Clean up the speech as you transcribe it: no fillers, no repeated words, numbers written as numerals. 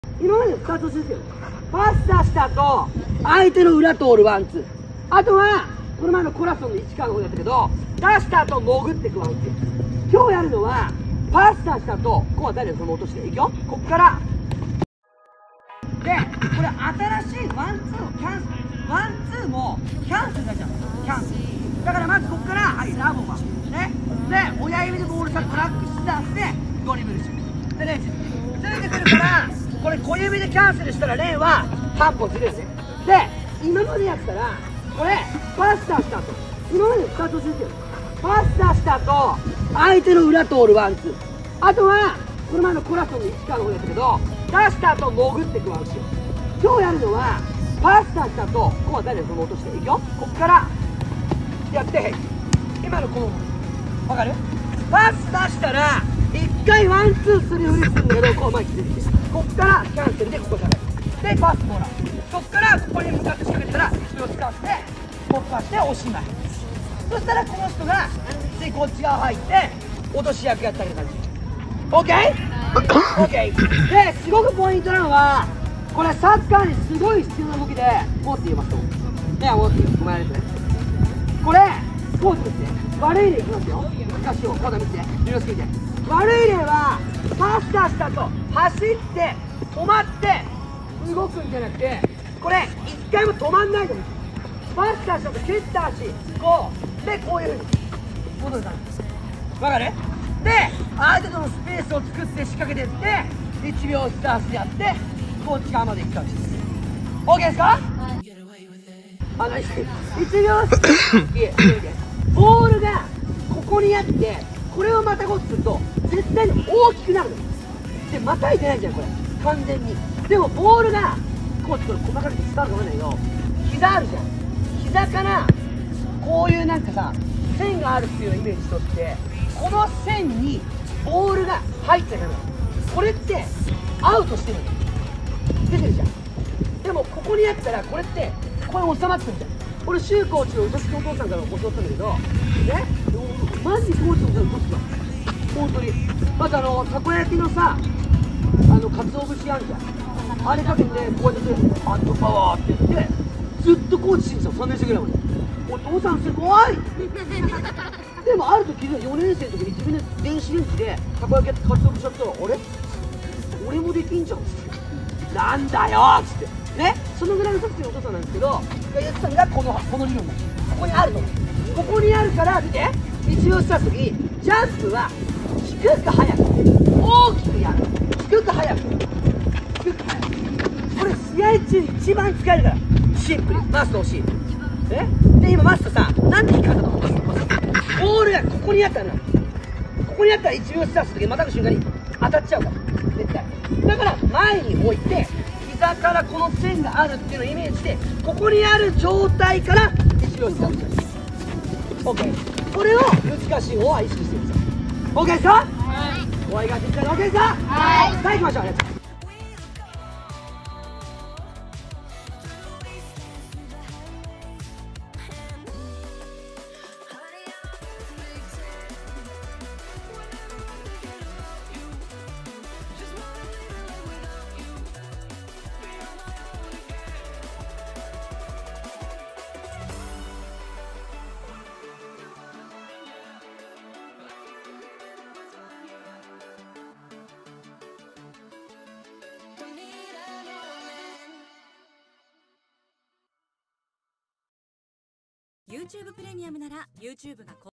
今まで2つ教えてよ。パス出した後、相手の裏通るワンツー。あとは、この前のコラソンの市川の方やったけど、出した後潜ってくワンツー。今日やるのは、パス出した後、ここは誰でその落として。いくよ。こっから。で、これ新しいワンツーをキャンセル。ワンツーもキャンセルだじゃん。キャンセル。だからまずこっから、はい、ラボは。ね。で、親指でボールさ、トラックして、ドリブルする。でね、ついてくるから、これ小指でキャンセルしたらレンは半歩ずれるね。で、今までやったら、これ、パス出した後。今まで2つ教えてよ。パス出した後、相手の裏通るワンツー。あとは、この前のコラソンの市川の方やったけど、出した後潜ってくワンツー。今日やるのは、パス出した後、ここは誰でその落として。いくよ。こっから、やって、今のこの、わかる？パス出したら、1回ワンツーするふりするんだけど、こう前に出てきて。こっからキャンセルでここ下がる。で、パスもらう。そっからここに向かって仕掛けてたら、一を使って、突破しておしまい。そしたらこの人が、次こっち側入って、落とし役やったり感じ。OK？OK。で、すごくポイントなのは、これサッカーにすごい必要な動きで、持って言いますと。ね、持って言う。ごめんなさい。これ、スポーツですね。悪い例いきますよ。足を、体見て。許してみて。悪い例は、パス出した後、走って、止まって、動くんじゃなくて、これ、一回も止まんないでほしい。パス出した後、蹴った足、こう、で、こういうふうに、戻る感じ。わかる？で、相手とのスペースを作って仕掛けていって、1秒スタートやって、こっち側まで行く感じです。OK ですか？1秒スタート。いえ、ボールが、ここにあって、これをまたごうとすると絶対に大きくなるので、またいてないじゃんこれ完全に。でもボールがこうこれ細かく伝わるかわかんないけど、膝あるじゃん。膝からこういうなんかさ線があるっていうイメージとって、この線にボールが入っちゃダメ。これってアウトしてるの出てるじゃん。でもここにあったらこれってこれ収まってるじゃん。これ周コーチのうさしのお父さんから教わったんだけどね、マジコーチのことですよ本当に。まずたこ焼きのさ、かつお節あるじゃん。あれかけてこうやってハンドパワーって言ってずっとコーチしてるんですよ、3年生ぐらいまで。お父さんすごいでもある時4年生の時に自分で電子レンジでたこ焼きやってかつお節やったら、あれ俺もできんじゃんっつって、なんだよっつってね。そのぐらいの時のお父さんなんですけど、が言ってたのがこの理論なんです。ここにあると思う。ここにあるから見て、一応した時ジャンプは低く速く大きくやる。低く速く低く速く、これ試合中一番使えるから。シンプルマスト欲しいね。で今マストさ、なんで引っかかったと思います？ボールがここにあったら、ここにあったら1秒スタートする時またぐ瞬間に当たっちゃうから絶対。だから前に置いて、膝からこの線があるっていうのをイメージして、ここにある状態から1秒スタートします。 OK。 これを難しい方は意識してください。 OK ですか？はい。お会いができたら OK ですか？はい。さあ行きましょう。ありがとう。 YouTube プレミアムなら YouTube が